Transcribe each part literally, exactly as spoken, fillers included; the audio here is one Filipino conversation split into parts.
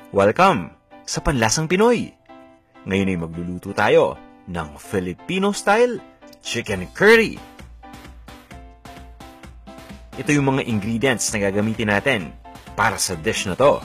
Welcome sa Panlasang Pinoy! Ngayon ay magluluto tayo ng Filipino-style chicken curry. Ito yung mga ingredients na gagamitin natin para sa dish na to.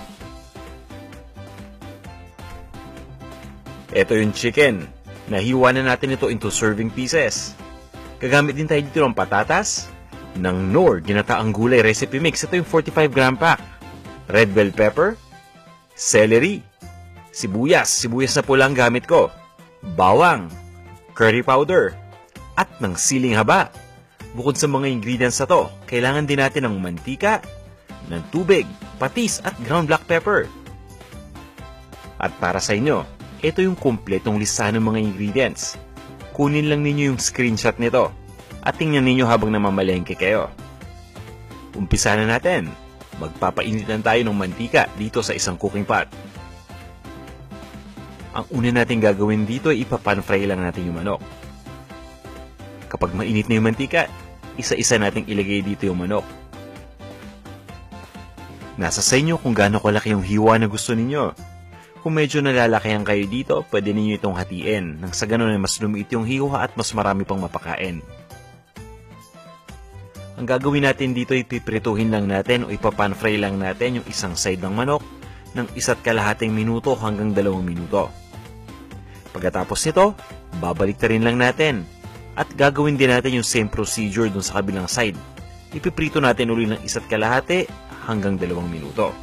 Ito yung chicken. Nahiwa na natin ito into serving pieces. Gagamit din tayo dito ng patatas, ng Knorr ginataang gulay recipe mix. Ito yung forty-five gram pack. Red bell pepper, celery, sibuyas, sibuyas na pula ang gamit ko, bawang, curry powder, at ng siling haba. Bukod sa mga ingredients na to, kailangan din natin ng mantika, ng tubig, patis at ground black pepper. At para sa inyo, ito yung kumpletong listahan ng mga ingredients. Kunin lang ninyo yung screenshot nito at tingnan ninyo habang namamalengke kayo. Umpisa na natin. Magpapainitan tayo ng mantika dito sa isang cooking pot. Ang una natin gagawin dito ay ipapan-fry lang natin yung manok. Kapag mainit na yung mantika, isa-isa nating ilagay dito yung manok. Nasa sa inyo kung gaano kalaki yung hiwa na gusto ninyo. Kung medyo nalalakihan kayo dito, pwede ninyo itong hatiin nang sa ganun ay mas lumiit yung hiwa at mas marami pang mapakain. Ang gagawin natin dito ay piprituhin lang natin o ipapan-fry lang natin yung isang side ng manok ng isa't kalahating minuto hanggang dalawang minuto. Pagkatapos nito, babalik na rin lang natin at gagawin din natin yung same procedure dun sa kabilang side. Ipiprito natin uli ng isa't kalahati hanggang dalawang minuto.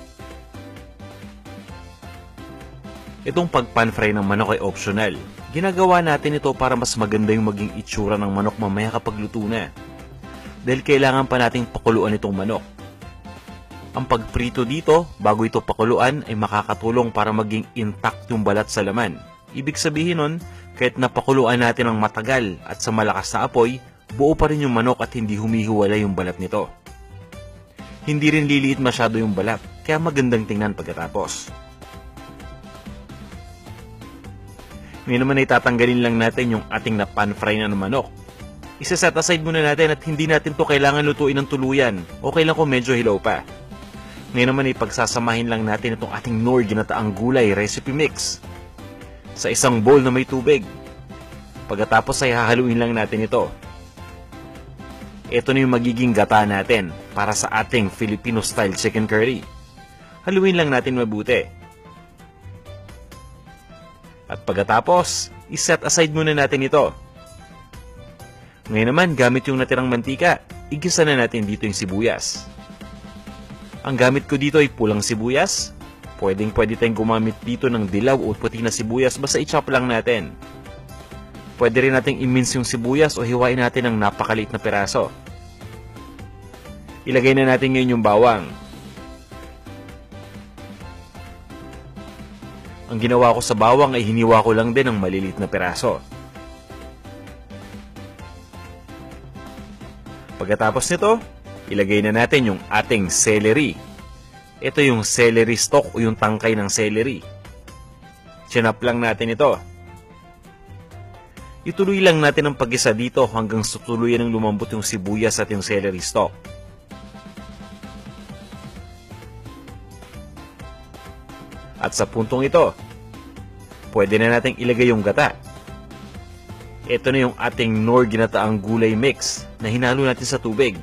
Itong pag-pan-fry ng manok ay optional. Ginagawa natin ito para mas maganda yung maging itsura ng manok mamaya kapag luto na. Dahil kailangan pa nating pakuluan itong manok. Ang pagprito dito, bago ito pakuluan, ay makakatulong para maging intact yung balat sa laman. Ibig sabihin nun, kahit napakuluan natin ng matagal at sa malakas na apoy, buo pa rin yung manok at hindi humihiwala yung balat nito. Hindi rin liliit masyado yung balat, kaya magandang tingnan pagkatapos. Ngayon naman ay tatanggalin lang natin yung ating na pan-fry na ng manok. Isa-set aside muna natin at hindi natin to kailangan lutuin ng tuluyan. Okay lang kung medyo hilaw pa. Ngayon naman ay pagsasamahin lang natin itong ating Knorr ginataang gulay recipe mix sa isang bowl na may tubig. Pagkatapos ay hahaluin lang natin ito. Ito na yung magiging gata natin para sa ating Filipino-style chicken curry. Haluin lang natin mabuti. At pagkatapos, iset aside muna natin ito. Ngayon naman, gamit yung natirang mantika, igisa na natin dito yung sibuyas. Ang gamit ko dito ay pulang sibuyas. Pwedeng pwede tayong gumamit dito ng dilaw o puti na sibuyas, basta i-chop lang natin. Pwede rin nating i-mince yung sibuyas o hiwain natin ng napakaliit na piraso. Ilagay na natin ngayon yung bawang. Ang ginawa ko sa bawang ay hiniwa ko lang din ng maliliit na piraso. Pagkatapos nito, ilagay na natin yung ating celery. Ito yung celery stalk o yung tangkay ng celery. Chinap lang natin ito. Ituloy lang natin ang pag-isa dito hanggang sa tuluyan ng lumambot yung sibuyas at yung celery stalk. At sa puntong ito, pwede na natin ilagay yung gata. Ito na yung ating Knorr ginataang gulay mix na hinalo natin sa tubig.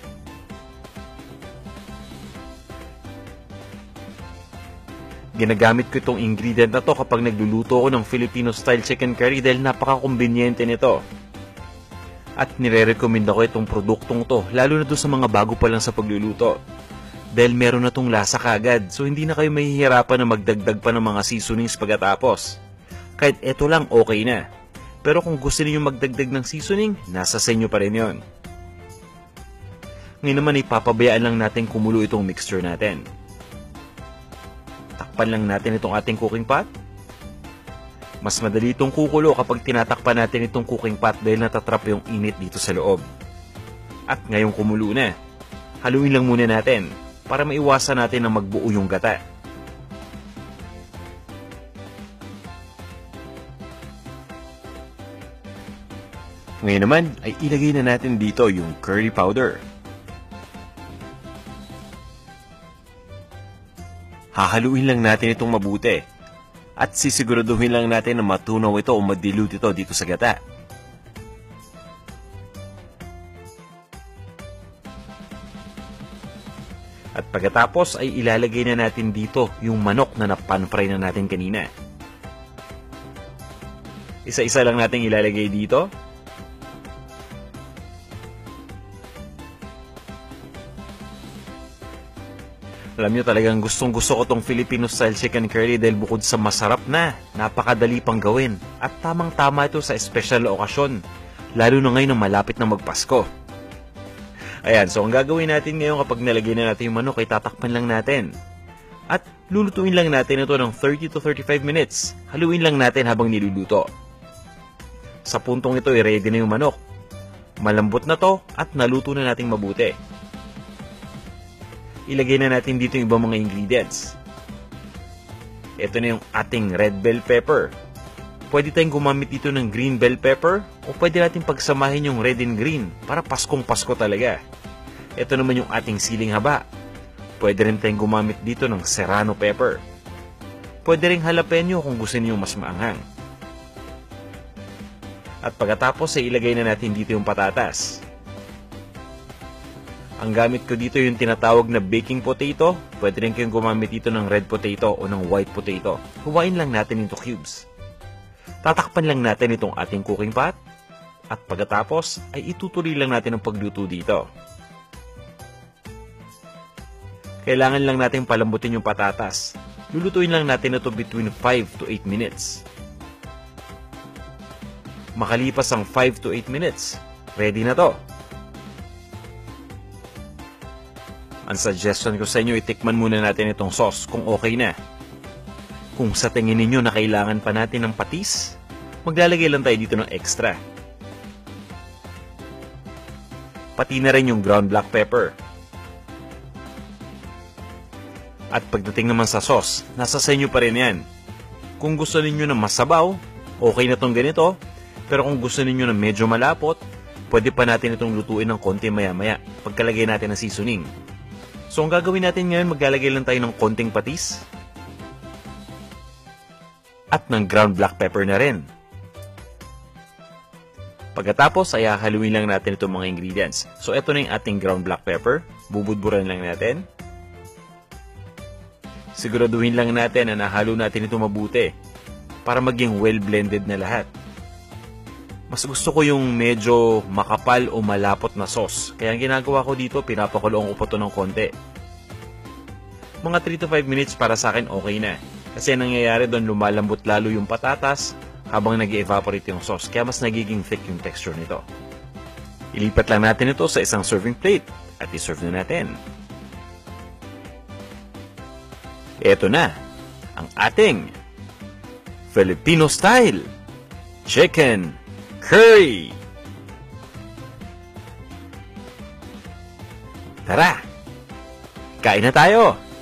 Ginagamit ko itong ingredient na to kapag nagluluto ako ng Filipino-style chicken curry dahil napaka-kumbinyente nito. At nire-recommend ako itong produktong to, lalo na doon sa mga bago pa lang sa pagluluto. Dahil meron na tong lasa kagad, so hindi na kayo mahihirapan na magdagdag pa ng mga seasonings pagkatapos. Kahit ito lang okay na. Pero kung gusto niyo magdagdag ng seasoning, nasa sa inyo pa rin yun. Ngayon naman ipapabayaan lang natin kumulo itong mixture natin. Takpan lang natin itong ating cooking pot. Mas madali itong kukulo kapag tinatakpan natin itong cooking pot dahil natatrap yung init dito sa loob. At ngayong kumulo na, haluin lang muna natin para maiwasan natin na magbuo yung gata. Ngayon naman ay ilagay na natin dito yung curry powder. Hahaluin lang natin itong mabuti. At sisiguraduhin lang natin na matunaw ito o madilute ito dito sa gata. At pagkatapos ay ilalagay na natin dito yung manok na napan-fry na natin kanina. Isa-isa lang natin ilalagay dito. Alam nyo talagang gustong gusto ko tong Filipino style chicken curry dahil bukod sa masarap na, napakadali pang gawin. At tamang-tama ito sa espesyal na okasyon, lalo na ngayon na malapit na magpasko. Ayan, so ang gagawin natin ngayon kapag nalagay na natin yung manok ay tatakpan lang natin. At lulutuin lang natin ito ng thirty to thirty-five minutes. Haluin lang natin habang niluluto. Sa puntong ito ay ready na yung manok. Malambot na to at naluto na nating mabuti. Ilagay na natin dito yung ibang mga ingredients. Ito na yung ating red bell pepper. Pwede tayong gumamit dito ng green bell pepper o pwede natin pagsamahin yung red and green para paskong pasko talaga. Ito naman yung ating siling haba. Pwede rin tayong gumamit dito ng serrano pepper. Pwede rin jalapeno kung gusto niyo mas maanghang. At pagkatapos ay ilagay na natin dito yung patatas. Ang gamit ko dito yung tinatawag na baking potato. Pwede rin kayong gumamit dito ng red potato o ng white potato. Huwain lang natin into cubes. Tatakpan lang natin itong ating cooking pot. At pagkatapos ay itutuloy lang natin ang pagluto dito. Kailangan lang natin palambutin yung patatas. Lulutuin lang natin ito between five to eight minutes. Makalipas ang five to eight minutes, ready na to. Ang suggestion ko sa inyo, itikman muna natin itong sauce kung okay na. Kung sa tingin ninyo na kailangan pa natin ng patis, maglalagay lang tayo dito ng extra. Pati na rin yung ground black pepper. At pagdating naman sa sauce, nasa sa inyo pa rin yan. Kung gusto ninyo na masabaw, okay na tong ganito. Pero kung gusto ninyo na medyo malapot, pwede pa natin itong lutuin ng konti maya-maya pagkalagay natin ng seasoning. So, ang gagawin natin ngayon, maglalagay lang tayo ng konting patis at ng ground black pepper na rin. Pagkatapos, ay haluin lang natin itong mga ingredients. So, ito na yung ating ground black pepper. Bubudburan lang natin. Siguraduhin lang natin na nahalo natin ito mabuti para maging well-blended na lahat. Mas gusto ko yung medyo makapal o malapot na sauce. Kaya ang ginagawa ko dito, pinapakuloan ko pa ito ng konti. Mga three to five minutes para sa akin okay na. Kasi nangyayari doon, lumalambot lalo yung patatas habang nag-evaporate yung sauce. Kaya mas nagiging thick yung texture nito. Ilipat lang natin ito sa isang serving plate at iserve na natin. Ito na ang ating Filipino style chicken curry. Tara, kain na tayo!